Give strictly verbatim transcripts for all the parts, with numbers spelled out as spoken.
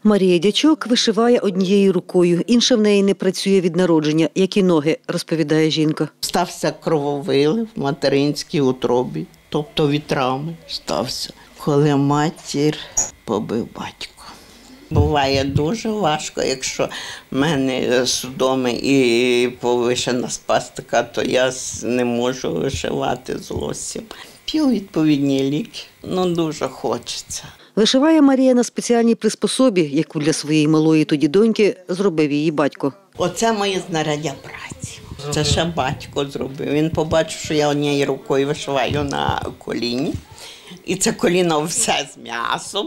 Марія Дячок вишиває однією рукою, інша в неї не працює від народження, як і ноги, розповідає жінка. Стався крововилив в материнській утробі, тобто від травми стався, коли матір побив батько. Буває дуже важко, якщо в мене судоми і повишена спастика, то я не можу вишивати зовсім. П'ю відповідні ліки, ну дуже хочеться. Вишиває Марія на спеціальній приспособі, яку для своєї малої тоді доньки зробив її батько. Оце моє знаряддя праці. Це ще батько зробив. Він побачив, що я однією рукою вишиваю на коліні. І це коліно все з м'ясом.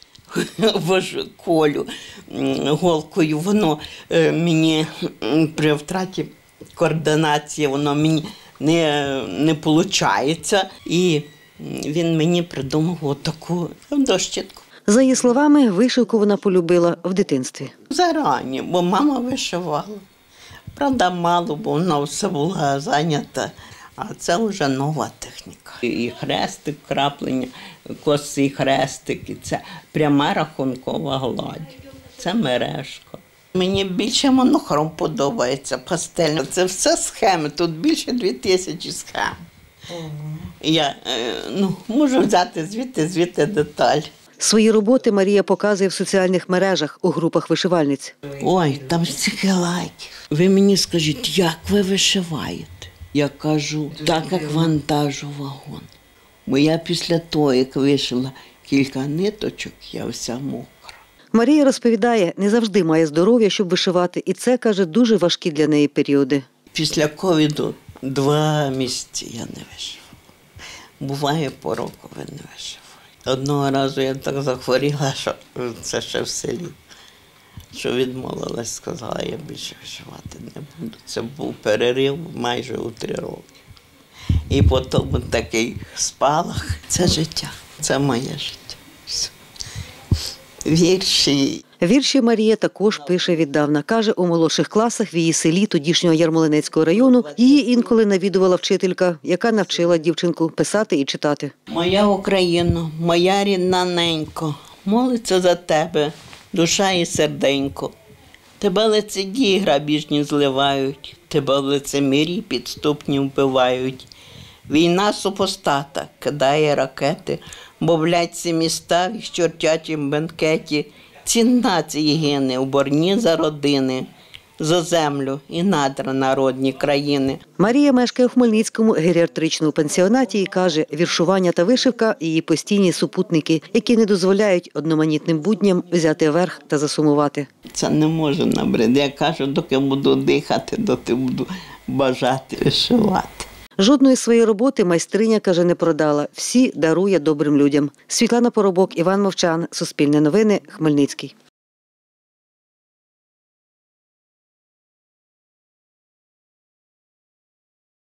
Колю голкою, воно мені при втраті координації, воно мені не, не виходить. І він мені придумав отаку дощечку. За її словами, вишивку вона полюбила в дитинстві. Зарані, бо мама вишивала. Правда, мало, бо вона все була зайнята. А це вже нова техніка. І хрестик, краплення, косий хрестик, і це пряма рахункова гладь. Це мережка. Мені більше монохром подобається, пастельно. Це все схеми, тут більше дві тисячі схем. Я ну, можу взяти звідти, звідти деталь. Свої роботи Марія показує в соціальних мережах у групах вишивальниць. Ой, там стільки лайків. Ви мені скажіть, як ви вишиваєте? Я кажу, так як вантажу вагон. Бо я після того, як вишила кілька ниточок, я вся мокра. Марія розповідає, не завжди має здоров'я, щоб вишивати. І це, каже, дуже важкі для неї періоди. Після ковіду два місяці я не вишивала. Буває по року ви не вишиваєте. Одного разу я так захворіла, що це ще в селі. Що відмовилась, сказала, я більше вишивати не буду. Це був перерив майже у три роки. І потім такий спалах. Це життя, це моє життя. Вірші. Вірші Марія також пише віддавна. Каже, у молодших класах в її селі тодішнього Ярмолинецького району її інколи навідувала вчителька, яка навчила дівчинку писати і читати. Моя Україна, моя рідна ненько, молиться за тебе, душа і серденько. Тебе лицедії грабіжні зливають, тебе в лицемірі підступні вбивають. Війна супостата кидає ракети, бовлять ці міста в їх чортячім бенкеті. Ці нації гине у борні за родини, за землю і надра народні країни. Марія мешкає у Хмельницькому геріатричному пансіонаті і каже, віршування та вишивка – її постійні супутники, які не дозволяють одноманітним будням взяти верх та засумувати. Це не може набридти. Я кажу, доки буду дихати, доки буду бажати вишивати. Жодної своєї роботи майстриня, каже, не продала. Всі дарує добрим людям. Світлана Поробок, Іван Мовчан. Суспільне новини. Хмельницький.